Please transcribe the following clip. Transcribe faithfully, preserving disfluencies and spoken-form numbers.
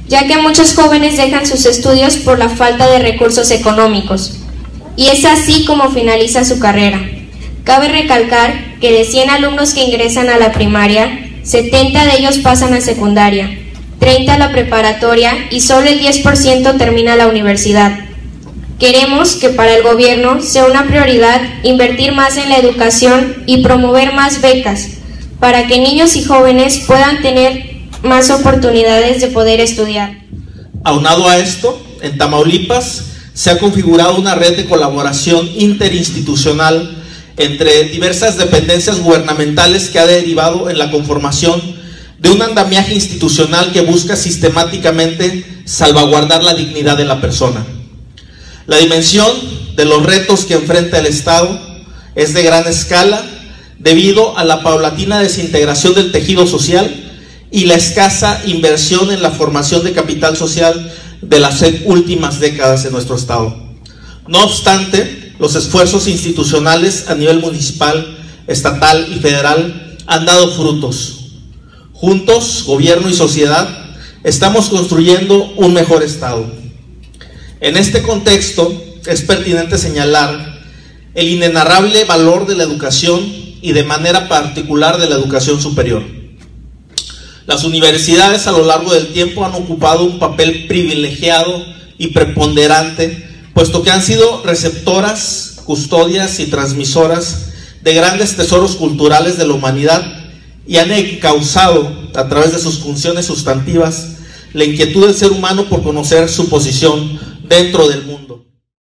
ya que muchos jóvenes dejan sus estudios por la falta de recursos económicos, y es así como finaliza su carrera. Cabe recalcar que de cien alumnos que ingresan a la primaria, setenta de ellos pasan a secundaria, treinta a la preparatoria y solo el diez por ciento termina la universidad. Queremos que para el gobierno sea una prioridad invertir más en la educación y promover más becas, para que niños y jóvenes puedan tener más oportunidades de poder estudiar. Aunado a esto, en Tamaulipas se ha configurado una red de colaboración interinstitucional entre diversas dependencias gubernamentales que ha derivado en la conformación de un andamiaje institucional que busca sistemáticamente salvaguardar la dignidad de la persona. La dimensión de los retos que enfrenta el Estado es de gran escala debido a la paulatina desintegración del tejido social y la escasa inversión en la formación de capital social de las últimas décadas en nuestro Estado. No obstante, los esfuerzos institucionales a nivel municipal, estatal y federal han dado frutos. Juntos, gobierno y sociedad, estamos construyendo un mejor Estado. En este contexto, es pertinente señalar el inenarrable valor de la educación y de manera particular de la educación superior. Las universidades a lo largo del tiempo han ocupado un papel privilegiado y preponderante, puesto que han sido receptoras, custodias y transmisoras de grandes tesoros culturales de la humanidad y han encauzado, a través de sus funciones sustantivas, la inquietud del ser humano por conocer su posición dentro del mundo.